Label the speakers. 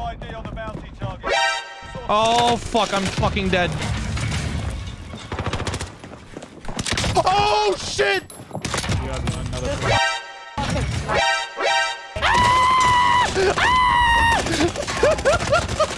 Speaker 1: ID on the bounty target.
Speaker 2: Oh fuck, I'm fucking dead. Oh shit!
Speaker 3: You got another.
Speaker 2: Ah!